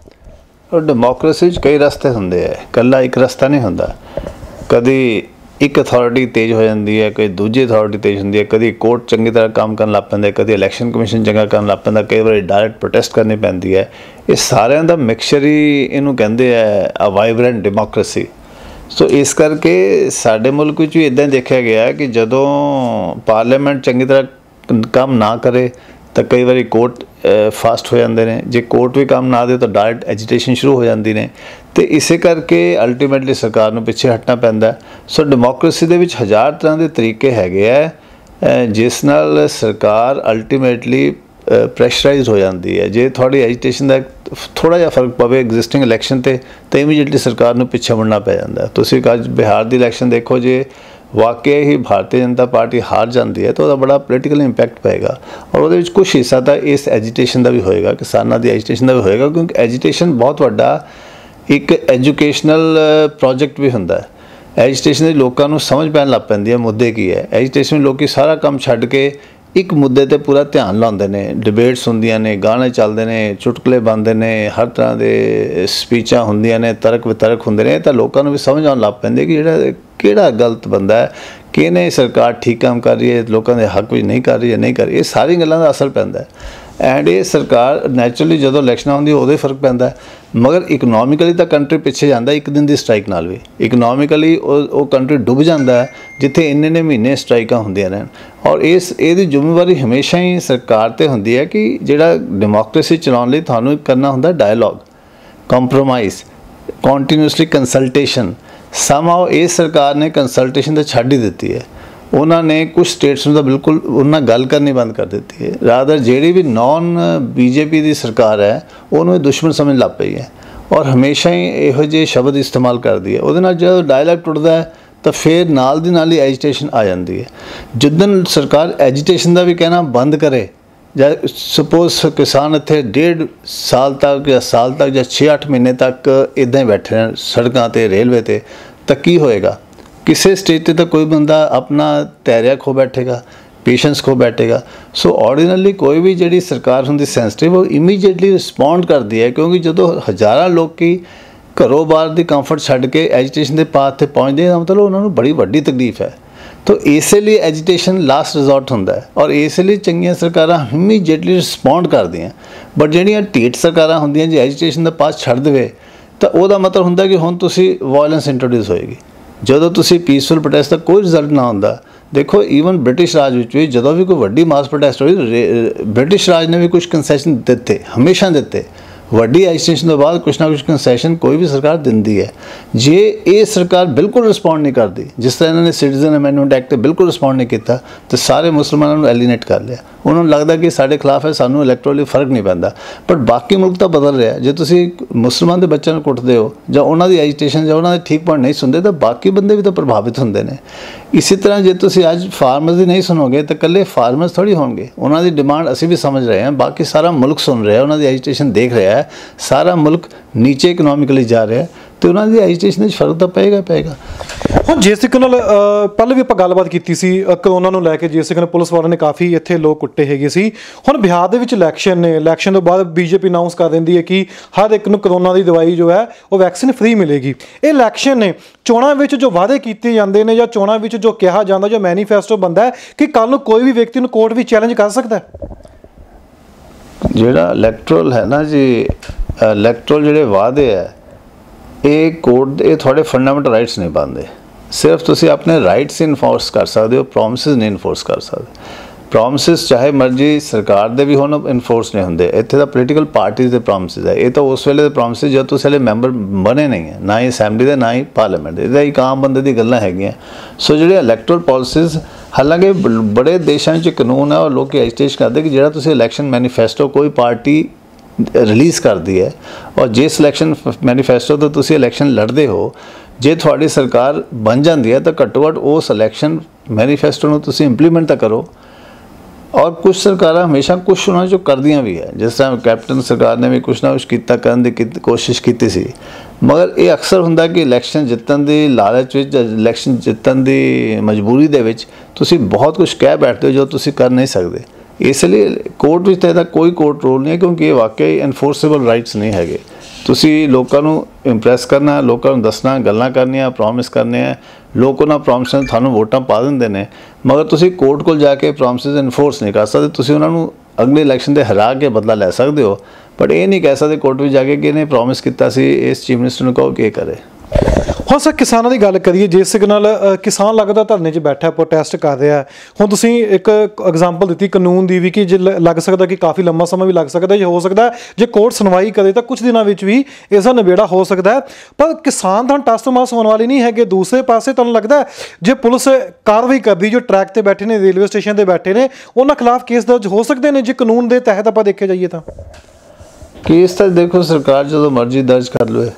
और डेमोक्रेसी कई रस्ते होंगे है, कला एक रस्ता नहीं होंदा। कभी एक अथॉरिटी तेज हो जाती है, कभी दूजी अथॉरिटी तेज होंगी है, कभी कोर्ट चंगी तरह काम करन लग पैंदा, कभी इलैक्शन कमीशन चंगा करन लग पैंदा, कई बार डायरैक्ट प्रोटेस्ट करनी पैंदी है। ये सारिਆਂ ਦਾ मिक्सचर ही इनू कहंदे है अ वाइब्रेंट डेमोक्रेसी। सो इस करके साडे मुल्क विच भी इदां देखा गया कि जदों पार्लीमेंट चंगी तरह काम ना करे तो कई बार कोर्ट फास्ट हो जाते हैं, जो कोर्ट भी काम ना दे तो डायरैक्ट एजिटेशन शुरू हो जाती ने, तो इस करके अल्टीमेटली सरकार को पिछे हटना पैंदा। सो डेमोक्रेसी दे विच हज़ार तरह के तरीके हैगे है जिस नाल सरकार अल्टीमेटली प्रैशराइज हो जाती है। जे थोड़ी एजिटेशन का थोड़ा जिहा फर्क पवे एग्जिस्टिंग इलैक्शन तो इमीजिएटली सरकार को पिछे मुड़ना पै जाता। तुसीं अज बिहार की इलैक्शन देखो, जे वाकई ही भारतीय जनता पार्टी हार जाती है तो वह बड़ा पोलिटिकल इंपैक्ट पेगा, और वो कुछ हिस्सा तो इस एजिटेशन का भी होएगा, किसानों की एजिटेशन का भी होएगा, क्योंकि एजिटेशन बहुत बड़ा एक एजुकेशनल प्रोजेक्ट भी होंदा है। एजिटेशन लोगों को समझ पैन लग पैंदी है मुद्दे की है। एजिटेशन लोग सारा काम छड्ड के एक मुद्दे ते पूरा ध्यान लाते हैं, डिबेट्स होंदियां ने, गाने चलते हैं, चुटकुले बनते हैं, हर तरह के स्पीचां होंदियां ने, तर्क वितर्क होंदे ने, तो लोगों को भी समझ आउण लग पैंदी कि जिहड़ा किहड़ा गलत बंदा है, किहने सरकार ठीक काम कर रही है, लोगों के हक में नहीं कर रही है, नहीं कर रही, ये सारी गल्लां दा असर पैंदा है। एंड ये सरकार नैचुरली जो इलैक्शन आउंदी उदों ही फर्क पैंदा है, मगर इकनॉमिकली तो कंट्री पिछे जाता एक दिन की स्ट्राइक नाल भी। इकनॉमिकली वो कंट्री डुब जाता है जिथे इन्ने महीने स्ट्राइकां होंदियां रहन, और इसकी जिम्मेवारी हमेशा ही सरकार ते होंदी है कि जिहड़ा डेमोक्रेसी चलाउण लई तुहानूं करना हुंदा डायलॉग, कंप्रोमाइज़, कॉन्टीन्यूसली कंसल्टेशन। समाओ इस सरकार ने कंसल्टेशन तो छड्ड ही दित्ती है। उन्होंने कुछ स्टेट्स में तो बिल्कुल उन्होंने गल करनी बंद कर दी है। रादर जी भी नॉन बीजेपी की सरकार है उन्होंने दुश्मन समझ लग पई है, और हमेशा ही यहो जे शब्द इस्तेमाल कर दी है। वो जो डायलॉग टुटदा है तो फिर नाल दी नाल ही एजिटेशन आ जाती है। जिदन सरकार एजिटेशन का भी कहना बंद करे, या सपोज किसान इत्थे 1.5 साल तक या साल तक या 6-8 महीने तक इदां ही बैठे रहन सड़कों ते, रेलवे ते, तो की होएगा? किसी स्टेज पे तो कोई बंदा अपना धैर्य खो बैठेगा, पेशेंस खो बैठेगा। सो ऑर्डिनरली कोई भी जी सरकार होंगी सेंसिटिव, वो इमीजिएटली रिस्पॉन्ड करती है, क्योंकि जो हज़ारां लोग की घरों बाहर की कंफर्ट छड्ड के एजिटेशन के पाथ से पहुँचते हैं, मतलब उन्होंने बड़ी वड्डी तकलीफ है। तो इसलिए एजिटेशन लास्ट रिजॉर्ट होंदा है, और इसलिए चंगियां सरकारां इमीजिएटली रिस्पॉन्ड करदियां। बट जिहड़ियां ढीठ सरकारां होंदियां जे एजिटेशन का पाथ छड्ड देवे तो वह मतलब होंदा कि हुण तुसीं वायलेंस इंट्रोड्यूस होएगी। ਜਦੋਂ ਤੁਸੀਂ ਪੀਸਫੁਲ ਪ੍ਰੋਟੈਸਟ ਦਾ ਕੋਈ ਰਿਜ਼ਲਟ ਨਾ ਹੁੰਦਾ, ਦੇਖੋ ਈਵਨ ਬ੍ਰਿਟਿਸ਼ ਰਾਜ ਵਿੱਚ ਵੀ ਜਦੋਂ ਵੀ ਕੋਈ ਵੱਡੀ ਮਾਸ ਪ੍ਰੋਟੈਸਟ ਹੋਈ, ਬ੍ਰਿਟਿਸ਼ ਰਾਜ ਨੇ ਵੀ ਕੁਝ ਕੰਸੈਸ਼ਨ ਦਿੱਤੇ, ਹਮੇਸ਼ਾ ਦਿੱਤੇ। ਵੱਡੀ ਐਜੀਟੇਸ਼ਨ ਤੋਂ ਬਾਅਦ ਕੁਛ ਨਾ ਕੁਛ ਕੰਸੈਸ਼ਨ ਕੋਈ ਵੀ ਸਰਕਾਰ ਦਿੰਦੀ ਹੈ। ਜੇ ਇਹ ਸਰਕਾਰ ਬਿਲਕੁਲ ਰਿਸਪੌਂਡ ਨਹੀਂ ਕਰਦੀ, ਜਿਸ ਤਰ੍ਹਾਂ ਇਹਨਾਂ ਨੇ ਸਿਟੀਜ਼ਨ ਅਮੈਂਡਮੈਂਟ ਐਕਟ 'ਤੇ ਬਿਲਕੁਲ ਰਿਸਪੌਂਡ ਨਹੀਂ ਕੀਤਾ, ਤਾਂ ਸਾਰੇ ਮੁਸਲਮਾਨਾਂ ਨੂੰ ਐਲੀਨੇਟ ਕਰ ਲਿਆ। ਉਹਨਾਂ ਨੂੰ ਲੱਗਦਾ ਕਿ ਸਾਡੇ ਖਿਲਾਫ ਹੈ, ਸਾਨੂੰ ਇਲੈਕਟੋਰਲੀ ਫਰਕ ਨਹੀਂ ਪੈਂਦਾ। ਬਟ ਬਾਕੀ ਮੁਲਕ ਤਾਂ ਬਦਲ ਰਿਹਾ। ਜੇ ਤੁਸੀਂ ਮੁਸਲਮਾਨ ਦੇ ਬੱਚਿਆਂ ਨੂੰ ਕੁੱਟਦੇ ਹੋ ਜਾਂ ਉਹਨਾਂ ਦੀ ਐਜੀਟੇਸ਼ਨ ਜਾਂ ਉਹਨਾਂ ਦੇ ਠੀਕ ਪੁਆਇੰਟ ਨਹੀਂ ਸੁਣਦੇ, ਤਾਂ ਬਾਕੀ ਬੰਦੇ ਵੀ ਤਾਂ ਪ੍ਰਭਾਵਿਤ ਹੁੰਦੇ ਨੇ। ਇਸੇ ਤਰ੍ਹਾਂ ਜੇ ਤੁਸੀਂ ਅੱਜ ਫਾਰਮਰਸ ਦੀ ਨਹੀਂ ਸੁਣੋਗੇ ਤਾਂ ਇਕੱਲੇ ਫਾਰਮਰਸ ਥੋੜ੍ਹੀ ਹੋਣਗੇ। ਉਹਨਾਂ ਦੀ ਡਿਮਾਂਡ ਅਸੀਂ ਵੀ ਸਮਝ ਰਹੇ ਹਾਂ, ਬਾਕੀ ਸਾਰਾ ਮੁਲਕ ਸੁਣ ਰਿਹਾ, ਉਹਨਾਂ ਦੀ ਐਜੀਟੇਸ਼ਨ ਦੇਖ ਰਿਹਾ ਹੈ। ਸਾਰਾ ਮੁਲਕ ਨੀਚੇ ਇਕਨੋਮਿਕਲੀ ਜਾ ਰਿਹਾ, तो उन्होंने एजुकेशन में फर्क तो पेगा। ਹੁਣ ਜਿਸ ਤਰੀਕੇ ਨਾਲ ਪਹਿਲੇ ਵੀ ਆਪਾਂ ਗੱਲਬਾਤ ਕੀਤੀ ਸੀ ਕਰੋਨਾ ਨੂੰ ਲੈ ਕੇ, ਜਿਸ ਤਰੀਕੇ ਨਾਲ ਪੁਲਿਸ ਵਾਲਿਆਂ ਨੇ ਕਾਫੀ ਇੱਥੇ ਲੋਕ ਕੁੱਟੇ ਹੈਗੇ ਸੀ। ਹੁਣ ਬਿਹਾਰ ਦੇ ਵਿੱਚ ਇਲੈਕਸ਼ਨ ਨੇ, ਇਲੈਕਸ਼ਨ ਤੋਂ ਬਾਅਦ ਬੀਜੇਪੀ ਅਨਾਊਂਸ ਕਰ ਦਿੰਦੀ ਹੈ ਕਿ ਹਰ ਇੱਕ ਨੂੰ ਕਰੋਨਾ ਦੀ ਦਵਾਈ ਜੋ ਹੈ ਉਹ ਵੈਕਸੀਨ ਫ੍ਰੀ ਮਿਲੇਗੀ। ਇਹ ਇਲੈਕਸ਼ਨ ਨੇ, ਚੋਣਾਂ ਵਿੱਚ ਜੋ ਵਾਅਦੇ ਕੀਤੇ ਜਾਂਦੇ ਨੇ ਜਾਂ ਚੋਣਾਂ ਵਿੱਚ ਜੋ ਕਿਹਾ ਜਾਂਦਾ, ਜੋ ਮੈਨੀਫੈਸਟੋ ਬਣਦਾ ਹੈ ਕਿ ਕੱਲ੍ਹ ਨੂੰ ਕੋਈ ਵੀ ਵਿਅਕਤੀ ਨੂੰ ਕੋਰਟ ਵਿੱਚ ਚੈਲੰਜ ਕਰ ਸਕਦਾ ਹੈ। ਜਿਹੜਾ ਇਲੈਕਟਰਲ ਹੈ ਨਾ ਜੀ, ਇਲੈਕਟਰਲ ਜਿਹੜੇ ਵਾਅਦੇ ਹੈ ਇਹ ਕੋਰਟ ਇਹ ਤੁਹਾਡੇ ਫੰਡਾਮੈਂਟਲ ਰਾਈਟਸ ਨਹੀਂ ਬਣਦੇ। ਸਿਰਫ ਤੁਸੀਂ ਆਪਣੇ ਰਾਈਟਸ ਇਨਫੋਰਸ ਕਰ ਸਕਦੇ ਹੋ, ਪ੍ਰੋਮਿਸਿਸ ਨਹੀਂ ਇਨਫੋਰਸ ਕਰ ਸਕਦੇ। ਪ੍ਰੋਮਿਸਿਸ ਚਾਹੇ ਮਰਜ਼ੀ ਸਰਕਾਰ ਦੇ ਵੀ ਹੁਣ ਇਨਫੋਰਸ ਨਹੀਂ ਹੁੰਦੇ। ਇੱਥੇ ਤਾਂ ਪੋਲੀਟੀਕਲ ਪਾਰਟੀਜ਼ ਦੇ ਪ੍ਰੋਮਿਸਿਸ ਹੈ। ਇਹ ਤਾਂ ਉਸ ਵੇਲੇ ਦੇ ਪ੍ਰੋਮਿਸਿਸ ਜਦ ਤੁਸੀਂ ਹਲੇ ਮੈਂਬਰ ਬਣੇ ਨਹੀਂ ਹੈ, ਨਾ ਹੀ ਅਸੈਂਬਲੀ ਦੇ ਨਾ ਹੀ ਪਾਰਲੀਮੈਂਟ ਦੇ। ਇਹਦਾ ਇੱਕ ਆਮ ਬੰਦੇ ਦੀ ਗੱਲਾਂ ਹੈਗੀਆਂ। ਸੋ ਜਿਹੜੇ ਇਲੈਕਟਰਲ ਪਾਲਿਸੀਜ਼, ਹਾਲਾਂਕਿ ਬੜੇ ਦੇਸ਼ਾਂ 'ਚ ਕਾਨੂੰਨ ਹੈ ਔਰ ਲੋਕ ਐਜੀਟੇਸ਼ਨ ਕਰਦੇ ਕਿ ਜਿਹੜਾ ਤੁਸੀਂ ਇਲੈਕਸ਼ਨ ਮੈਨੀਫੈਸਟੋ ਕੋਈ ਪਾਰਟੀ ਰਿਲੀਜ਼ ਕਰਦੀ ਹੈ ਔਰ ਜੇ ਸਿਲੈਕਸ਼ਨ ਮੈਨੀਫੈਸਟੋ ਤੋਂ ਤੁਸੀਂ ਇਲੈਕਸ਼ਨ ਲੜਦੇ ਹੋ, ਜੇ ਤੁਹਾਡੀ ਸਰਕਾਰ ਬਣ ਜਾਂਦੀ ਹੈ ਤਾਂ ਘੱਟੋ ਘੱਟ ਉਸ ਇਲੈਕਸ਼ਨ ਮੈਨੀਫੈਸਟੋ ਨੂੰ ਤੁਸੀਂ ਇੰਪਲੀਮੈਂਟ ਤਾਂ ਕਰੋ। ਔਰ ਕੁਛ ਸਰਕਾਰਾਂ ਹਮੇਸ਼ਾ ਕੁਛ ਉਹਨਾਂ 'ਚੋਂ ਕਰਦੀਆਂ ਵੀ ਹੈ, ਜਿਸ ਤਰ੍ਹਾਂ ਕੈਪਟਨ ਸਰਕਾਰ ਨੇ ਵੀ ਕੁਛ ਨਾ ਕੁਛ ਕੀਤਾ, ਕਰਨ ਦੀ ਕੋਸ਼ਿਸ਼ ਕੀਤੀ ਸੀ, ਮਗਰ ਇਹ ਅਕਸਰ ਹੁੰਦਾ ਕਿ ਇਲੈਕਸ਼ਨ ਜਿੱਤਣ ਦੀ ਲਾਲਚ ਵਿੱਚ, ਇਲੈਕਸ਼ਨ ਜਿੱਤਣ ਦੀ ਮਜਬੂਰੀ ਦੇ ਵਿੱਚ ਤੁਸੀਂ ਬਹੁਤ ਕੁਛ ਕਹਿ ਬੈਠਦੇ ਹੋ ਜੋ ਤੁਸੀਂ ਕਰ ਨਹੀਂ ਸਕਦੇ। ਇਸ ਲਈ ਕੋਰਟ ਵਿੱਚ ਤਾਂ ਇਹਦਾ ਕੋਈ ਕੋਰਟ ਰੋਲ ਨਹੀਂ ਹੈ, ਕਿਉਂਕਿ ਇਹ ਵਾਕਈ ਐਨਫੋਰਸੇਬਲ ਰਾਈਟਸ ਨਹੀਂ ਹੈਗੇ। ਤੁਸੀਂ ਲੋਕਾਂ ਨੂੰ ਇੰਪ੍ਰੈਸ ਕਰਨਾ, ਲੋਕਾਂ ਨੂੰ ਦੱਸਣਾ, ਗੱਲਾਂ ਕਰਨੀਆਂ, ਪ੍ਰੋਮਿਸ ਕਰਨੇ ਆ, ਲੋਕ ਉਹਨਾਂ ਪ੍ਰੋਮਿਸਾਂ ਤੁਹਾਨੂੰ ਵੋਟਾਂ ਪਾ ਦਿੰਦੇ ਨੇ, ਮਗਰ ਤੁਸੀਂ ਕੋਰਟ ਕੋਲ ਜਾ ਕੇ ਪ੍ਰੋਮਿਸਿਸ ਇਨਫੋਰਸ ਨਹੀਂ ਕਰ ਸਕਦੇ। ਤੁਸੀਂ ਉਹਨਾਂ ਨੂੰ ਅਗਲੇ ਇਲੈਕਸ਼ਨ ਦੇ ਹਰਾ ਕੇ ਬਦਲਾ ਲੈ ਸਕਦੇ ਹੋ, ਬਟ ਇਹ ਨਹੀਂ ਕਹਿ ਸਕਦੇ ਕੋਰਟ ਵਿੱਚ ਜਾ ਕੇ ਕਿ ਇਹਨੇ ਪ੍ਰੋਮਿਸ ਕੀਤਾ ਸੀ, ਇਸ ਚੀਫ ਮਿਨਿਸਟਰ ਨੂੰ ਕਹੋ ਕਿ ਇਹ ਕਰੇ। ਹੁਣ ਸਰ ਕਿਸਾਨਾਂ ਦੀ ਗੱਲ ਕਰੀਏ, ਜਿਸ ਨਾਲ ਕਿਸਾਨ ਲੱਗਦਾ ਧਰਨੇ 'ਚ ਬੈਠਾ, ਪ੍ਰੋਟੈਸਟ ਕਰ ਰਿਹਾ। ਹੁਣ ਤੁਸੀਂ ਇੱਕ ਐਗਜ਼ਾਮਪਲ ਦਿੱਤੀ ਕਾਨੂੰਨ ਦੀ ਵੀ ਕਿ ਜੇ ਲੱਗ ਸਕਦਾ ਕਿ ਕਾਫੀ ਲੰਮਾ ਸਮਾਂ ਵੀ ਲੱਗ ਸਕਦਾ, ਜੇ ਹੋ ਸਕਦਾ ਜੇ ਕੋਰਟ ਸੁਣਵਾਈ ਕਰੇ ਤਾਂ ਕੁਝ ਦਿਨਾਂ ਵਿੱਚ ਵੀ ਇਸ ਦਾ ਨਿਬੇੜਾ ਹੋ ਸਕਦਾ ਹੈ। ਪਰ ਕਿਸਾਨ ਤਾਂ ਟਸ ਮਾਸ ਹੋਣ ਵਾਲੇ ਨਹੀਂ ਹੈਗੇ। ਦੂਸਰੇ ਪਾਸੇ ਤੁਹਾਨੂੰ ਲੱਗਦਾ ਜੇ ਪੁਲਿਸ ਕਾਰਵਾਈ ਕਰਦੀ, ਜੋ ਟਰੈਕ ਤੇ ਬੈਠੇ ਨੇ, ਰੇਲਵੇ ਸਟੇਸ਼ਨ ਤੇ ਬੈਠੇ ਨੇ, ਉਹਨਾਂ ਖਿਲਾਫ ਕੇਸ ਦਰਜ ਹੋ ਸਕਦੇ ਨੇ ਜੇ ਕਾਨੂੰਨ ਦੇ ਤਹਿਤ ਆਪਾਂ ਦੇਖਿਆ ਜਾਈਏ ਤਾਂ? ਕੇਸ ਤਾਂ ਦੇਖੋ ਸਰਕਾਰ ਜਦੋਂ ਮਰਜ਼ੀ ਦਰਜ ਕਰ ਲਵੇ,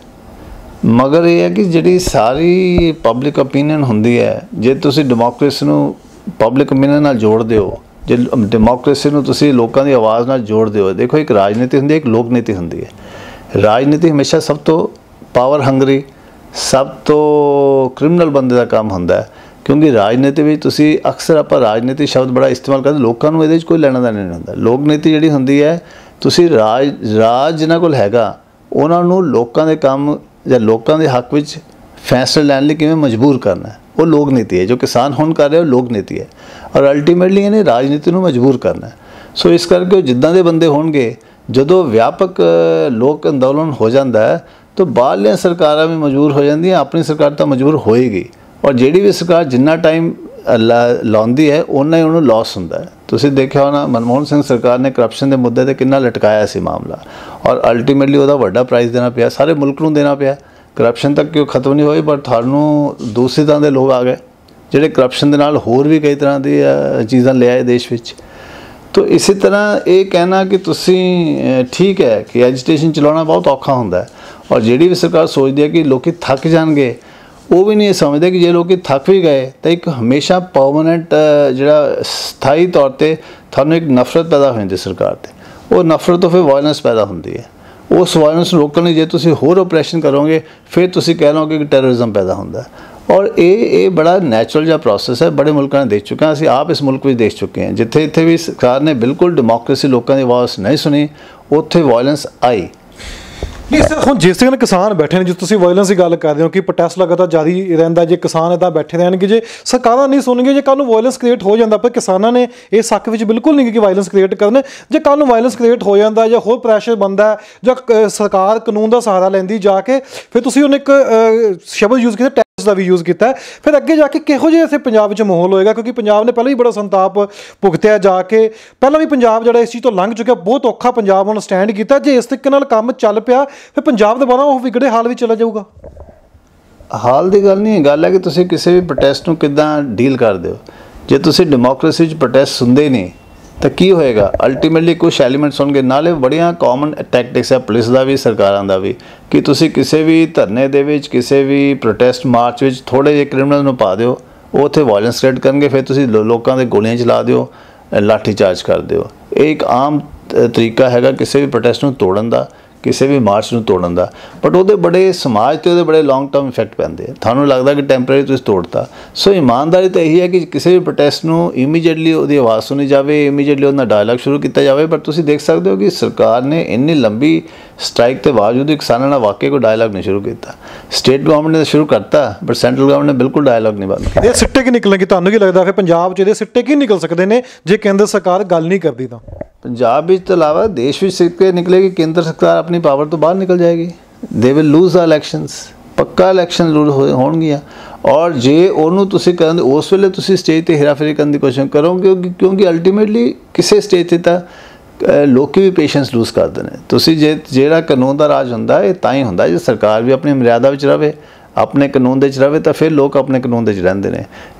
ਮਗਰ ਇਹ ਹੈ ਕਿ ਜਿਹੜੀ ਸਾਰੀ ਪਬਲਿਕ ਓਪੀਨੀਅਨ ਹੁੰਦੀ ਹੈ, ਜੇ ਤੁਸੀਂ ਡੈਮੋਕ੍ਰੇਸੀ ਨੂੰ ਪਬਲਿਕ ਓਪੀਨੀਅਨ ਨਾਲ ਜੋੜਦੇ ਹੋ, ਜੇ ਡੈਮੋਕ੍ਰੇਸੀ ਨੂੰ ਤੁਸੀਂ ਲੋਕਾਂ ਦੀ ਆਵਾਜ਼ ਨਾਲ ਜੋੜਦੇ ਹੋ, ਦੇਖੋ ਇੱਕ ਰਾਜਨੀਤੀ ਹੁੰਦੀ ਹੈ, ਇੱਕ ਲੋਕ ਨੀਤੀ ਹੁੰਦੀ ਹੈ। ਰਾਜਨੀਤੀ ਹਮੇਸ਼ਾ ਸਭ ਤੋਂ ਪਾਵਰ ਹੰਗਰੀ, ਸਭ ਤੋਂ ਕ੍ਰਿਮੀਨਲ ਬੰਦੇ ਦਾ ਕੰਮ ਹੁੰਦਾ ਹੈ, ਕਿਉਂਕਿ ਰਾਜਨੀਤੀ ਵਿੱਚ ਤੁਸੀਂ ਅਕਸਰ ਆਪਾਂ ਰਾਜਨੀਤੀ ਸ਼ਬਦ ਬੜਾ ਇਸਤੇਮਾਲ ਕਰਦੇ, ਲੋਕਾਂ ਨੂੰ ਇਹਦੇ 'ਚ ਕੋਈ ਲੈਣਾ ਦੇਣਾ ਨਹੀਂ ਹੁੰਦਾ। ਲੋਕ ਨੀਤੀ ਜਿਹੜੀ ਹੁੰਦੀ ਹੈ, ਤੁਸੀਂ ਰਾਜ ਜਿਨ੍ਹਾਂ ਕੋਲ ਹੈਗਾ ਉਹਨਾਂ ਨੂੰ ਲੋਕਾਂ ਦੇ ਕੰਮ ਜਾਂ ਲੋਕਾਂ ਦੇ ਹੱਕ ਵਿੱਚ ਫੈਸਲੇ ਲੈਣ ਲਈ ਕਿਵੇਂ ਮਜਬੂਰ ਕਰਨਾ, ਉਹ ਲੋਕ ਨੀਤੀ ਹੈ। ਜੋ ਕਿਸਾਨ ਹੁਣ ਕਰ ਰਹੇ ਉਹ ਲੋਕ ਨੀਤੀ ਹੈ, ਔਰ ਅਲਟੀਮੇਟਲੀ ਇਹਨੇ ਰਾਜਨੀਤੀ ਨੂੰ ਮਜਬੂਰ ਕਰਨਾ। ਸੋ ਇਸ ਕਰਕੇ ਉਹ ਜਿੱਦਾਂ ਦੇ ਬੰਦੇ ਹੋਣਗੇ, ਜਦੋਂ ਵਿਆਪਕ ਲੋਕ ਅੰਦੋਲਨ ਹੋ ਜਾਂਦਾ ਹੈ ਤਾਂ ਬਾਹਰਲੀਆਂ ਸਰਕਾਰਾਂ ਵੀ ਮਜਬੂਰ ਹੋ ਜਾਂਦੀਆਂ, ਆਪਣੀ ਸਰਕਾਰ ਤਾਂ ਮਜਬੂਰ ਹੋਏਗੀ। ਔਰ ਜਿਹੜੀ ਵੀ ਸਰਕਾਰ ਜਿੰਨਾ ਟਾਈਮ ਲਾਉਂਦੀ ਹੈ ਓਨਾ ਹੀ ਉਹਨੂੰ ਲਾਸ ਹੁੰਦਾ ਹੈ। ਤੁਸੀਂ ਦੇਖਿਆ ਹੋਣਾ ਮਨਮੋਹਨ ਸਿੰਘ ਸਰਕਾਰ ਨੇ ਕਰਪਸ਼ਨ ਦੇ ਮੁੱਦੇ 'ਤੇ ਕਿੰਨਾ ਲਟਕਾਇਆ ਸੀ ਮਾਮਲਾ, ਔਰ ਅਲਟੀਮੇਟਲੀ ਉਹਦਾ ਵੱਡਾ ਪ੍ਰਾਈਜ਼ ਦੇਣਾ ਪਿਆ, ਸਾਰੇ ਮੁਲਕ ਨੂੰ ਦੇਣਾ ਪਿਆ। ਕਰਪਸ਼ਨ ਤੱਕ ਕਿਉਂ ਖਤਮ ਨਹੀਂ ਹੋਈ, ਪਰ ਤੁਹਾਨੂੰ ਦੂਸਰੀ ਤਰ੍ਹਾਂ ਦੇ ਲੋਕ ਆ ਗਏ ਜਿਹੜੇ ਕਰਪਸ਼ਨ ਦੇ ਨਾਲ ਹੋਰ ਵੀ ਕਈ ਤਰ੍ਹਾਂ ਦੀ ਚੀਜ਼ਾਂ ਲਿਆਏ ਦੇਸ਼ ਵਿੱਚ। ਤਾਂ ਇਸੇ ਤਰ੍ਹਾਂ ਇਹ ਕਹਿਣਾ ਕਿ ਤੁਸੀਂ ਠੀਕ ਹੈ ਕਿ ਐਜੀਟੇਸ਼ਨ ਚਲਾਉਣਾ ਬਹੁਤ ਔਖਾ ਹੁੰਦਾ ਹੈ, ਔਰ ਜਿਹੜੀ ਵੀ ਸਰਕਾਰ ਸੋਚਦੀ ਹੈ ਕਿ ਲੋਕ ਥੱਕ ਜਾਣਗੇ, ਉਹ ਵੀ ਨਹੀਂ ਸਮਝਦੇ ਕਿ ਜੇ ਲੋਕ ਥੱਕ ਵੀ ਗਏ ਤਾਂ ਇੱਕ ਹਮੇਸ਼ਾ ਪਰਮਾਨੈਂਟ ਜਿਹੜਾ ਸਥਾਈ ਤੌਰ 'ਤੇ ਤੁਹਾਨੂੰ ਇੱਕ ਨਫ਼ਰਤ ਪੈਦਾ ਹੋ ਜਾਂਦੀ ਸਰਕਾਰ 'ਤੇ। ਉਹ ਨਫ਼ਰਤ ਤੋਂ ਫਿਰ ਵਾਇਲੈਂਸ ਪੈਦਾ ਹੁੰਦੀ ਹੈ। ਉਸ ਵਾਇਲੈਂਸ ਨੂੰ ਰੋਕਣ ਲਈ ਜੇ ਤੁਸੀਂ ਹੋਰ ਓਪਰੇਸ਼ਨ ਕਰੋਗੇ, ਫਿਰ ਤੁਸੀਂ ਕਹਿ ਲਓਗੇ ਕਿ ਟੈਰਰਿਜ਼ਮ ਪੈਦਾ ਹੁੰਦਾ। ਔਰ ਇਹ ਬੜਾ ਨੈਚੁਰਲ ਜਿਹਾ ਪ੍ਰੋਸੈਸ ਹੈ, ਬੜੇ ਮੁਲਕਾਂ ਨੇ ਦੇਖ ਚੁੱਕੇ ਹਾਂ, ਅਸੀਂ ਆਪ ਇਸ ਮੁਲਕ ਵਿੱਚ ਦੇਖ ਚੁੱਕੇ ਹਾਂ। ਜਿੱਥੇ ਇੱਥੇ ਵੀ ਸਰਕਾਰ ਨੇ ਬਿਲਕੁਲ ਡੈਮੋਕ੍ਰੇਸੀ ਲੋਕਾਂ ਦੀ ਆਵਾਜ਼ ਨਹੀਂ ਸੁਣੀ, ਉੱਥੇ ਵਾਇਲੈਂਸ ਆਈ। ਨਹੀਂ ਸਰ, ਹੁਣ ਜਿਸ ਤਰ੍ਹਾਂ ਕਿਸਾਨ ਬੈਠੇ ਨੇ, ਜਿਸ ਤੁਸੀਂ ਵਾਇਲੈਂਸ ਦੀ ਗੱਲ ਕਰ ਰਹੇ ਹੋ ਕਿ ਪ੍ਰੋਟੈਸਟ ਲਗਾਤਾਰ ਜਾਰੀ ਰਹਿੰਦਾ, ਜੇ ਕਿਸਾਨ ਇੱਦਾਂ ਬੈਠੇ ਰਹਿਣਗੇ, ਜੇ ਸਰਕਾਰਾਂ ਨਹੀਂ ਸੁਣਨਗੀਆਂ, ਜੇ ਕੱਲ੍ਹ ਨੂੰ ਵਾਇਲੈਂਸ ਕ੍ਰੀਏਟ ਹੋ ਜਾਂਦਾ, ਪਰ ਕਿਸਾਨਾਂ ਨੇ ਇਸ ਹੱਕ ਵਿੱਚ ਬਿਲਕੁਲ ਨਹੀਂ ਕਿ ਵਾਇਲੈਂਸ ਕ੍ਰੀਏਟ ਕਰਨ। ਜੇ ਕੱਲ੍ਹ ਨੂੰ ਵਾਇਲੈਂਸ ਕ੍ਰੀਏਟ ਹੋ ਜਾਂਦਾ ਜਾਂ ਹੋਰ ਪ੍ਰੈਸ਼ਰ ਬਣਦਾ ਜਾਂ ਸਰਕਾਰ ਕਾਨੂੰਨ ਦਾ ਸਹਾਰਾ ਲੈਂਦੀ ਜਾ ਕੇ, ਫਿਰ ਤੁਸੀਂ ਉਹਨੇ ਇੱਕ ਸ਼ਬਦ ਯੂਜ਼ ਕੀਤਾ, ਟੈਕਸ ਦਾ ਵੀ ਯੂਜ਼ ਕੀਤਾ, ਫਿਰ ਅੱਗੇ ਜਾ ਕੇ ਕਿਹੋ ਜਿਹੇ ਇੱਥੇ ਪੰਜਾਬ ਵਿੱਚ ਮਾਹੌਲ ਹੋਏਗਾ? ਕਿਉਂਕਿ ਪੰਜਾਬ ਨੇ ਪਹਿਲਾਂ ਹੀ ਬੜਾ ਸੰਤਾਪ ਭੁਗਤਿਆ ਜਾ ਕੇ, ਪਹਿਲਾਂ ਵੀ ਪੰਜਾਬ ਜਿਹੜਾ ਇਸ ਚੀਜ਼ ਤੋਂ ਲੰਘ ਚੁੱਕਿਆ, ਬਹੁਤ ਔਖਾ ਪੰਜਾਬ ਹੁਣ ਸਟੈਂਡ ਕੀਤਾ। ਜੇ ਇਸ ਤਰੀਕੇ ਨਾਲ ਕੰਮ ਚੱਲ ਪਿਆ, ਫਿਰ ਪੰਜਾਬ ਦੁਬਾਰਾ ਉਹ ਵਿਗੜੇ ਹਾਲ ਵਿੱਚ ਚਲਾ ਜਾਊਗਾ। ਹਾਲ ਦੀ ਗੱਲ ਨਹੀਂ, ਗੱਲ ਹੈ ਕਿ ਤੁਸੀਂ ਕਿਸੇ ਵੀ ਪ੍ਰੋਟੈਸਟ ਨੂੰ ਕਿੱਦਾਂ ਡੀਲ ਕਰਦੇ ਹੋ। ਜੇ ਤੁਸੀਂ ਡੈਮੋਕ੍ਰੇਸੀ 'ਚ ਪ੍ਰੋਟੈਸਟ ਸੁਣਦੇ ਨਹੀਂ ਤਾਂ ਕੀ ਹੋਏਗਾ? ਅਲਟੀਮੇਟਲੀ ਕੁਛ ਐਲੀਮੈਂਟਸ ਹੋਣਗੇ, ਨਾਲੇ ਬੜੀਆਂ ਕਾਮਨ ਟੈਕਟਿਕਸ ਹੈ ਪੁਲਿਸ ਦਾ ਵੀ, ਸਰਕਾਰਾਂ ਦਾ ਵੀ, ਕਿ ਤੁਸੀਂ ਕਿਸੇ ਵੀ ਧਰਨੇ ਦੇ ਵਿੱਚ, ਕਿਸੇ ਵੀ ਪ੍ਰੋਟੈਸਟ ਮਾਰਚ ਵਿੱਚ ਥੋੜ੍ਹੇ ਜਿਹੇ ਕ੍ਰਿਮੀਨਲ ਨੂੰ ਪਾ ਦਿਓ, ਉਹ ਉੱਥੇ ਵਾਇਲੈਂਸ ਕ੍ਰੀਏਟ ਕਰਨਗੇ, ਫਿਰ ਤੁਸੀਂ ਲੋਕਾਂ ਦੇ ਗੋਲੀਆਂ ਚਲਾ ਦਿਓ, ਲਾਠੀ ਚਾਰਜ ਕਰ ਦਿਓ। ਇਹ ਇੱਕ ਆਮ ਤਰੀਕਾ ਹੈਗਾ ਕਿਸੇ ਵੀ ਪ੍ਰੋਟੈਸਟ ਨੂੰ ਤੋੜਨ ਦਾ, ਕਿਸੇ ਵੀ ਮਾਰਚ ਨੂੰ ਤੋੜਨ ਦਾ, ਬਟ ਉਹਦੇ ਬੜੇ ਸਮਾਜ 'ਤੇ ਉਹਦੇ ਬੜੇ ਲੌਂਗ ਟਰਮ ਇਫੈਕਟ ਪੈਂਦੇ ਆ। ਤੁਹਾਨੂੰ ਲੱਗਦਾ ਕਿ ਟੈਂਪਰੇਰੀ ਤੁਸੀਂ ਤੋੜਤਾ। ਸੋ ਇਮਾਨਦਾਰੀ ਤਾਂ ਇਹੀ ਹੈ ਕਿ ਕਿਸੇ ਵੀ ਪ੍ਰੋਟੈਸਟ ਨੂੰ ਇਮੀਡੀਏਟਲੀ ਉਹਦੀ ਆਵਾਜ਼ ਸੁਣੀ ਜਾਵੇ, ਇਮੀਡੀਏਟਲੀ ਉਹਦਾ ਡਾਇਲਾਗ ਸ਼ੁਰੂ ਕੀਤਾ ਜਾਵੇ। ਪਰ ਤੁਸੀਂ ਦੇਖ ਸਕਦੇ ਹੋ ਕਿ ਸਰਕਾਰ ਨੇ ਇੰਨੀ ਲੰਬੀ ਸਟ੍ਰਾਈਕ ਦੇ ਬਾਵਜੂਦ ਕਿਸਾਨਾਂ ਨਾਲ ਵਾਕਈ ਕੋਈ ਡਾਇਲਾਗ ਨਹੀਂ ਸ਼ੁਰੂ ਕੀਤਾ। ਸਟੇਟ ਗਵਰਨਮੈਂਟ ਨੇ ਸ਼ੁਰੂ ਕਰਤਾ, ਬਟ ਸੈਂਟਰਲ ਗਵਰਨਮੈਂਟ ਨੇ ਬਿਲਕੁਲ ਡਾਇਲਾਗ ਨਹੀਂ ਬੰਦ ਕੀਤਾ। ਇਹ ਸਿੱਟੇ ਕੀ ਨਿਕਲਣਗੇ? ਤੁਹਾਨੂੰ ਕੀ ਲੱਗਦਾ ਫਿਰ ਪੰਜਾਬ 'ਚ ਇਹਦੇ ਸਿੱਟੇ ਕੀ ਨਿਕਲ ਸਕਦੇ ਨੇ ਜੇ ਕੇਂਦਰ ਸਰਕਾਰ ਗੱਲ ਨਹੀਂ ਕਰਦੀ ਤਾਂ? ਪੰਜਾਬ ਵਿੱਚ ਤੋਂ ਇਲਾਵਾ ਦੇਸ਼ ਵਿੱਚ ਸਿੱਟੇ ਨਿਕਲੇਗੀ, ਕੇਂਦਰ ਸਰਕਾਰ ਆਪਣੀ ਪਾਵਰ ਤੋਂ ਬਾਹਰ ਨਿਕਲ ਜਾਏਗੀ। They will lose the elections, ਪੱਕਾ ਇਲੈਕਸ਼ਨ ਹੋਣਗੀਆਂ। ਔਰ ਜੇ ਉਹਨੂੰ ਤੁਸੀਂ ਕਰਨ, ਉਸ ਵੇਲੇ ਤੁਸੀਂ ਸਟੇਜ 'ਤੇ ਹੇਰਾਫੇਰੀ ਕਰਨ ਦੀ ਕੋਸ਼ਿਸ਼ ਕਰੋਗੇ, ਕਿਉਂਕਿ ਅਲਟੀਮੇਟਲੀ ਕਿਸੇ ਸਟੇਜ 'ਤੇ ਤਾਂ ਲੋਕ ਵੀ ਪੇਸ਼ੈਂਸ ਲੂਜ਼ ਕਰਦੇ ਨੇ। ਤੁਸੀਂ ਜਿਹੜਾ ਕਾਨੂੰਨ ਦਾ ਰਾਜ ਹੁੰਦਾ, ਇਹ ਤਾਂ ਹੀ ਹੁੰਦਾ ਜੇ ਸਰਕਾਰ ਵੀ ਆਪਣੀ ਮਰਿਆਦਾ ਵਿੱਚ ਰਵੇ, ਆਪਣੇ ਕਾਨੂੰਨ ਦੇ 'ਚ ਰਵੇ, ਤਾਂ ਫਿਰ ਲੋਕ ਆਪਣੇ ਕਾਨੂੰਨ ਦੇ 'ਚ ਰਹਿੰਦੇ ਨੇ।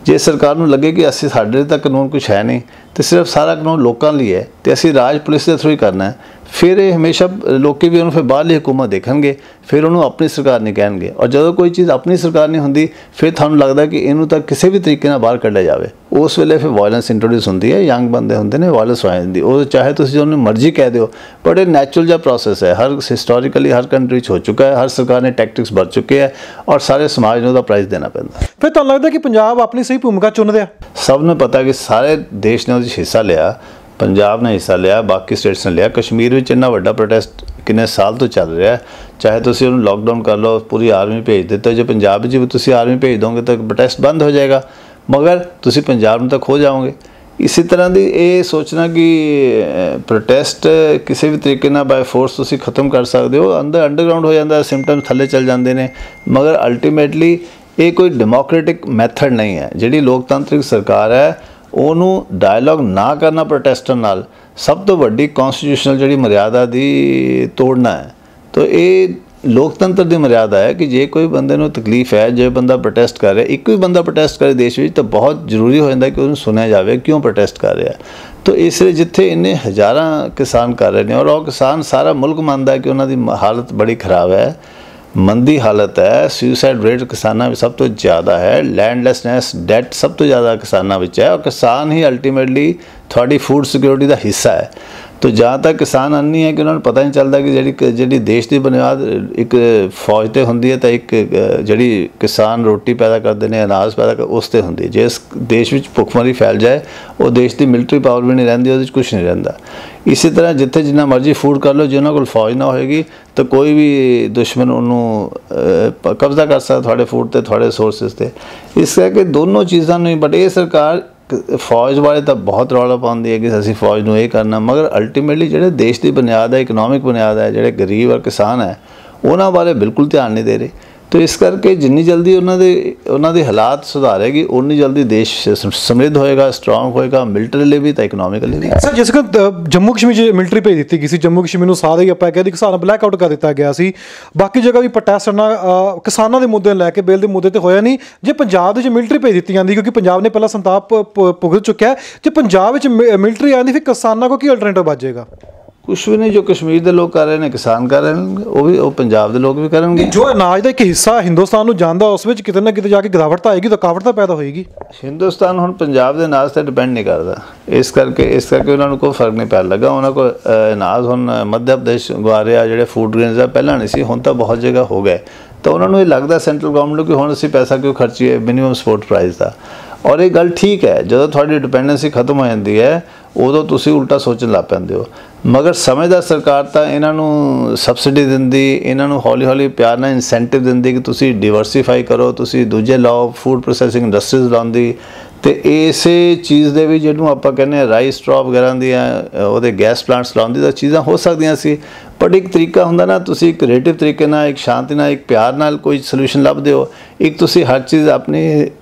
ਜੇ ਸਰਕਾਰ ਨੂੰ ਲੱਗੇ ਕਿ ਅਸੀਂ ਸਾਡੇ ਤੱਕ ਕਾਨੂੰਨ ਕੁਛ ਹੈ ਨਹੀਂ ਤੇ ਸਿਰਫ ਸਾਰਾ ਕਾਨੂੰਨ ਲੋਕਾਂ ਲਈ ਹੈ ਤੇ ਅਸੀਂ ਰਾਜ ਪੁਲਿਸ ਦੇ ਥਰੂ ਹੀ ਕਰਨਾ ਹੈ, ਫਿਰ ਇਹ ਹਮੇਸ਼ਾ ਲੋਕੀ ਵੀ ਉਹਨੂੰ ਫਿਰ ਬਾਹਰਲੀ ਹਕੂਮਤ ਦੇਖਣਗੇ, ਫਿਰ ਉਹਨੂੰ ਆਪਣੀ ਸਰਕਾਰ ਨਹੀਂ ਕਹਿਣਗੇ। ਔਰ ਜਦੋਂ ਕੋਈ ਚੀਜ਼ ਆਪਣੀ ਸਰਕਾਰ ਨਹੀਂ ਹੁੰਦੀ ਫਿਰ ਤੁਹਾਨੂੰ ਲੱਗਦਾ ਕਿ ਇਹਨੂੰ ਤਾਂ ਕਿਸੇ ਵੀ ਤਰੀਕੇ ਨਾਲ ਬਾਹਰ ਕੱਢਿਆ ਜਾਵੇ, ਉਸ ਵੇਲੇ ਫਿਰ ਵਾਇਲੈਂਸ ਇੰਟਰੋਡਿਊਸ ਹੁੰਦੀ ਹੈ, ਯੰਗ ਬੰਦੇ ਹੁੰਦੇ ਨੇ, ਵਾਇਲੈਂਸ ਹੋ ਜਾਂਦੀ। ਉਹ ਚਾਹੇ ਤੁਸੀਂ ਉਹਨੂੰ ਮਰਜ਼ੀ ਕਹਿ ਦਿਓ, ਬਟ ਇਹ ਨੈਚੁਰਲ ਜਿਹਾ ਪ੍ਰੋਸੈਸ ਹੈ, ਹਰ ਹਿਸਟੋਰੀਕਲੀ ਹਰ ਕੰਟਰੀ 'ਚ ਹੋ ਚੁੱਕਾ ਹੈ, ਹਰ ਸਰਕਾਰ ਨੇ ਟੈਕਟਿਕਸ ਵਰਤ ਚੁੱਕੇ ਹੈ ਔਰ ਸਾਰੇ ਸਮਾਜ ਨੂੰ ਉਹਦਾ ਪ੍ਰਾਈਜ਼ ਦੇਣਾ ਪੈਂਦਾ। ਫਿਰ ਤੁਹਾਨੂੰ ਲੱਗਦਾ ਕਿ ਪੰਜਾਬ ਆਪਣੀ ਸਹੀ ਭੂਮਿਕਾ ਚੁਣਦੇ ਆ? ਸਭ ਨੂੰ ਪਤਾ ਕਿ ਸਾਰੇ ਦੇਸ਼ ਨੇ ਉਹਦੇ 'ਚ ਹਿੱਸਾ ਲਿਆ, ਪੰਜਾਬ ਨੇ ਹਿੱਸਾ ਲਿਆ, ਬਾਕੀ ਸਟੇਟਸ ਨੇ ਲਿਆ। ਕਸ਼ਮੀਰ ਵਿੱਚ ਇੰਨਾ ਵੱਡਾ ਪ੍ਰੋਟੈਸਟ ਕਿੰਨੇ ਸਾਲ ਤੋਂ ਚੱਲ ਰਿਹਾ, ਚਾਹੇ ਤੁਸੀਂ ਉਹਨੂੰ ਲੋਕਡਾਊਨ ਕਰ ਲਓ, ਪੂਰੀ ਆਰਮੀ ਭੇਜ ਦਿੱਤਾ, ਜੇ ਪੰਜਾਬ ਵਿੱਚ ਵੀ ਤੁਸੀਂ ਆਰਮੀ ਭੇਜ ਦੋਗੇ ਤਾਂ ਪ੍ਰੋਟੈਸਟ ਬੰਦ ਹੋ ਜਾਏਗਾ, ਮਗਰ ਤੁਸੀਂ ਪੰਜਾਬ ਨੂੰ ਤਾਂ ਖੋ ਜਾਓਗੇ। ਇਸੇ ਤਰ੍ਹਾਂ ਦੀ ਇਹ ਸੋਚਣਾ ਕਿ ਪ੍ਰੋਟੈਸਟ ਕਿਸੇ ਵੀ ਤਰੀਕੇ ਨਾਲ ਬਾਈ ਫੋਰਸ ਤੁਸੀਂ ਖ਼ਤਮ ਕਰ ਸਕਦੇ ਹੋ, ਅੰਡਰਗਰਾਊਂਡ ਹੋ ਜਾਂਦਾ, ਸਿੰਪਟਮ ਥੱਲੇ ਚੱਲ ਜਾਂਦੇ ਨੇ, ਮਗਰ ਅਲਟੀਮੇਟਲੀ ਇਹ ਕੋਈ ਡੈਮੋਕ੍ਰੈਟਿਕ ਮੈਥਡ ਨਹੀਂ ਹੈ। ਜਿਹੜੀ ਲੋਕਤੰਤਰਿਕ ਸਰਕਾਰ ਹੈ ਉਹਨੂੰ ਡਾਇਲੋਗ ਨਾ ਕਰਨਾ ਪ੍ਰੋਟੈਸਟਰ ਨਾਲ ਸਭ ਤੋਂ ਵੱਡੀ ਕੌਨਸਟੀਟਿਊਸ਼ਨਲ ਜਿਹੜੀ ਮਰਿਆਦਾ ਦੀ ਤੋੜਨਾ ਹੈ। ਤਾਂ ਇਹ ਲੋਕਤੰਤਰ ਦੀ ਮਰਿਆਦਾ ਹੈ ਕਿ ਜੇ ਕੋਈ ਬੰਦੇ ਨੂੰ ਤਕਲੀਫ ਹੈ, ਜੇ ਬੰਦਾ ਪ੍ਰੋਟੈਸਟ ਕਰ ਰਿਹਾ, ਇੱਕ ਵੀ ਬੰਦਾ ਪ੍ਰੋਟੈਸਟ ਕਰੇ ਦੇਸ਼ ਵਿੱਚ ਤਾਂ ਬਹੁਤ ਜ਼ਰੂਰੀ ਹੋ ਜਾਂਦਾ ਕਿ ਉਹਨੂੰ ਸੁਣਿਆ ਜਾਵੇ ਕਿਉਂ ਪ੍ਰੋਟੈਸਟ ਕਰ ਰਿਹਾ। ਤਾਂ ਇਸ ਲਈ ਜਿੱਥੇ ਇੰਨੇ ਹਜ਼ਾਰਾਂ ਕਿਸਾਨ ਕਰ ਰਹੇ ਨੇ ਔਰ ਉਹ ਕਿਸਾਨ ਸਾਰਾ ਮੁਲਕ ਮੰਨਦਾ ਹੈ ਕਿ ਉਹਨਾਂ ਦੀ ਹਾਲਤ ਬੜੀ ਖਰਾਬ ਹੈ, ਮੰਦੀ ਹਾਲਤ ਹੈ, ਸੁਸਾਈਡ ਰੇਟ ਕਿਸਾਨਾਂ ਵਿੱਚ ਸਭ ਤੋਂ ਜ਼ਿਆਦਾ ਹੈ, ਲੈਂਡਲੈਸਨੈਸ ਡੈਟ ਸਭ ਤੋਂ ਜ਼ਿਆਦਾ ਕਿਸਾਨਾਂ ਵਿੱਚ ਹੈ, ਔਰ ਕਿਸਾਨ ਹੀ ਅਲਟੀਮੇਟਲੀ ਤੁਹਾਡੀ ਫੂਡ ਸਿਕਿਉਰਿਟੀ ਦਾ ਹਿੱਸਾ ਹੈ। तो जहाँ तक किसान अन्नी है कि उन्होंने पता नहीं चलता कि जी देश की बुनियाद एक फौज तो होंगी है, तो एक जी किसान रोटी पैदा करते हैं, अनाज पैदा कर उस पर होंगी। जिस देश में भुखमरी फैल जाए वो देश की मिलिट्री पावर भी नहीं रही, वो कुछ नहीं रहा। इसी तरह जिथे जिन्ना मर्जी फूड कर लो, जिन्होंने को फौज ना होएगी तो कोई भी दुश्मन उन्होंने कब्जा कर सकता थोड़े फूड से, थोड़े सोर्सिस से। इस करके दोनों चीज़ों नहीं, बट ये सरकार फौज वाले तो बहुत रौला पाती है कि असी फौज में ये करना, मगर अल्टीमेटली जो देश की बुनियाद है, इकनॉमिक बुनियाद है, जोड़े गरीब और किसान है उन्होंने बारे बिल्कुल ध्यान नहीं दे रहे। तो इस करके जिन्नी जल्दी उन्होंने हालात सुधारेगी उन्नी जल्दी देश समृद्ध होएगा, स्ट्रॉन्ग होएगा, मिलिटरीली भी तो इकनॉमिकली भी। सर जिस जम्मू कश्मीर मिलिटरी भेज दी गई, जम्मू कश्मीर सारे ही आप कहते किसान ब्लैकआउट कर दिता गया सी, बाकी जगह भी प्रोटेस्ट करना किसानों के मुद्दे लैके बिल के मुद्दे तो होया नहीं। जे पंजाब मिलिटरी भेज दी जाती, क्योंकि पंजाब ने पहला संताप भुगत चुका है, जो पंजाब मिलिटरी आती फिर किसानों को की अल्टरनेटिव बचेगा? कुछ भी नहीं। जो कश्मीर के लोग कर रहे हैं किसान कर रहे हैं, वो भी वो पंजाब के लोग भी करेंगे। जो अनाज का एक हिस्सा हिंदुस्तान को जाता उस किते ना किते जाके गिरावट तो आएगी, रुकावट तो पैदा होएगी। हिंदुस्तान हुण पंजाब के अनाज से डिपेंड नहीं करता, इस करके उन्होंने कोई फर्क नहीं पै लगा। उन्होंने को अनाज हुण मध्य प्रदेश गवा रहा, जो फूड ग्रेन्स पहला नहीं सी, हुण तो बहुत जगह हो गए। तो उन्होंने ये लगता सेंट्रल गवर्नमेंट कि हुण असीं पैसा क्यों खर्चीए मिनिमम सपोर्ट प्राइस का। और ये गल ठीक है, जो थोड़ी डिपेंडेंसी खत्म हो जाती है उदों तुसीं उल्टा सोचण लग पैंदे हो। मगर समझदार सरकार तो इन्हों सबसिडी दिंदी, इन्हों हौली हौली प्यार नाल इंसेंटिव दिंदी कि तुसीं डिवर्सीफाई करो, तुसीं दूजे लाओ, फूड प्रोसैसिंग इंडस्ट्रीज लाउंदी। तो इसे चीज़ दे भी जिहनूं आपां कहने राइस स्ट्रॉ वगैरह दियां ओहदे गैस प्लांट्स लाउंदी तां चीज़ां हो सकदियां सी, बट एक तरीका हुंदा ना, तुसीं क्रिएटिव तरीके नाल, एक शांति नाल, एक प्यार नाल कोई सल्यूशन लभदे हो। एक तुसीं हर चीज़ अपनी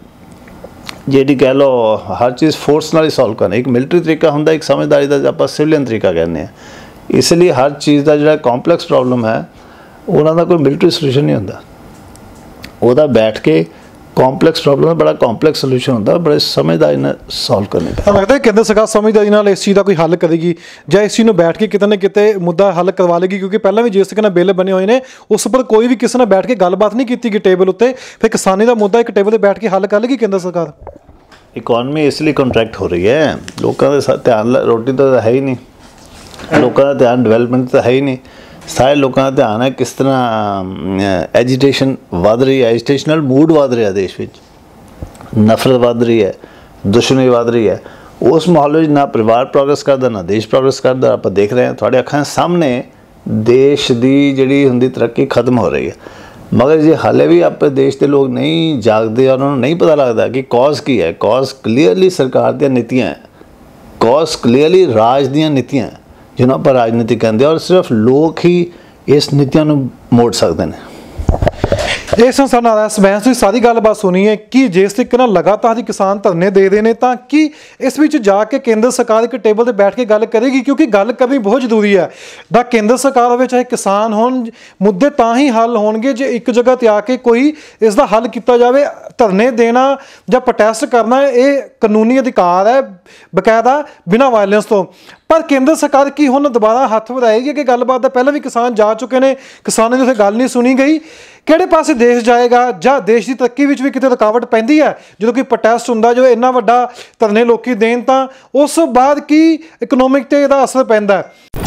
जी कह लो हर चीज़ फोर्स नाल ही सॉल्व करना, एक मिलिटरी तरीका होंदा, एक समझदारी का आप सिविलियन तरीका कहने हैं। इसलिए हर चीज़ का जो कॉम्पलैक्स प्रॉब्लम है उन्होंने कोई मिलिटरी सोल्यूशन नहीं होंदा, वह बैठ के कॉम्पलैक्स प्रॉब्लम है बड़ा कॉम्पलैक्स सोल्यूशन होंदा, बड़े समझदारी नाल सॉल्व करने का। लगता है केंद्र सरकार समझदारी नाल इस चीज़ का कोई हल करेगी या इस चीज़ को बैठ के किते ना किते मुद्दा हल करवा लेगी? क्योंकि पहले भी जिस तरीके बिल बने हुए हैं उस पर कोई भी किसी ने बैठ के गलबात नहीं की गई टेबल उत्ते, फिर किसानी का मुद्दा एक टेबल पर बैठ के हल कर लेगी केंद्र सरकार? इकॉनमी इसलिए कॉन्ट्रैक्ट हो रही है, लोगों का ध्यान रोटी तो है ही नहीं, लोगों का ध्यान डेवलपमेंट तो है ही नहीं, सारे लोगों का ध्यान है किस तरह एजिटेशन वध रही है, एजिटेशनल मूड वध रहा है, देश में नफरत वध रही है, दुश्मनी वध रही है। उस माहौल में ना परिवार प्रोग्रेस करता ना देश प्रोग्रेस करता। आप देख रहे हैं थोड़े अखां सामने देश की जी होंगी तरक्की खत्म हो रही है, मगर जे हाले भी अपने देश के लोग नहीं जागते और उन्होंने नहीं पता लगता कि कॉज की है। कॉज क्लीयरली सरकार दी नीतियाँ हैं, कॉज क्लीयरली राज दी नीतियाँ हैं जिन्होंने पर राजनीति कहते हैं, और सिर्फ लोग ही इस नीतियों को मोड़ सकते हैं। ਇਸ ਸੰਸਾਰ ਨਾਲ ਇਸ ਬੈਂਸ ਦੀ ਸਾਰੀ ਗੱਲਬਾਤ ਸੁਣੀ ਹੈ ਕਿ ਜਿਸ ਤਰੀਕੇ ਨਾਲ ਲਗਾਤਾਰ ਹੀ ਕਿਸਾਨ ਧਰਨੇ ਦੇ ਰਹੇ ਨੇ ਤਾਂ ਕਿ ਇਸ ਵਿੱਚ ਜਾ ਕੇ ਕੇਂਦਰ ਸਰਕਾਰ ਇੱਕ ਟੇਬਲ ਤੇ ਬੈਠ ਕੇ ਗੱਲ ਕਰੇਗੀ, ਕਿਉਂਕਿ ਗੱਲ ਕਰਨੀ ਬਹੁਤ ਜ਼ਰੂਰੀ ਹੈ। ਦਾ ਕੇਂਦਰ ਸਰਕਾਰ ਹੋਵੇ ਚਾਹੇ ਕਿਸਾਨ ਹੋਣ, ਮੁੱਦੇ ਤਾਂ ਹੀ ਹੱਲ ਹੋਣਗੇ ਜੇ ਇੱਕ ਜਗ੍ਹਾ ਤੇ ਆ ਕੇ ਕੋਈ ਇਸ ਦਾ ਹੱਲ ਕੀਤਾ ਜਾਵੇ। ਧਰਨੇ ਦੇਣਾ ਜਾਂ ਪ੍ਰੋਟੈਸਟ ਕਰਨਾ ਇਹ ਕਾਨੂੰਨੀ ਅਧਿਕਾਰ ਹੈ ਬਕਾਇਦਾ, ਬਿਨਾਂ ਵਾਇਲੈਂਸ ਤੋਂ। ਪਰ ਕੇਂਦਰ ਸਰਕਾਰ ਕੀ ਹੁਣ ਦੁਬਾਰਾ ਹੱਥ ਵਧਾਏਗੀ ਕਿ ਗੱਲਬਾਤ ਦਾ ਪਹਿਲਾਂ ਵੀ ਕਿਸਾਨ ਜਾ ਚੁੱਕੇ ਨੇ, ਕਿਸਾਨਾਂ ਦੀ ਉੱਥੇ ਗੱਲ ਨਹੀਂ ਸੁਣੀ ਗਈ। ਕਿਹੜੇ ਪਾਸੇ ਦੇਸ਼ ਜਾਏਗਾ ਜਾਂ ਦੇਸ਼ ਦੀ ਤਰੱਕੀ ਵਿੱਚ ਵੀ ਕਿਤੇ ਰੁਕਾਵਟ ਪੈਂਦੀ ਹੈ ਜਦੋਂ ਕੋਈ ਪ੍ਰੋਟੈਸਟ ਹੁੰਦਾ, ਜੋ ਇੰਨਾ ਵੱਡਾ ਧਰਨੇ ਲੋਕੀ ਦੇਣ, ਤਾਂ ਉਸ ਤੋਂ ਬਾਅਦ ਕੀ ਇਕਨੋਮਿਕ ਤੇ ਇਹਦਾ ਅਸਰ ਪੈਂਦਾ ਹੈ।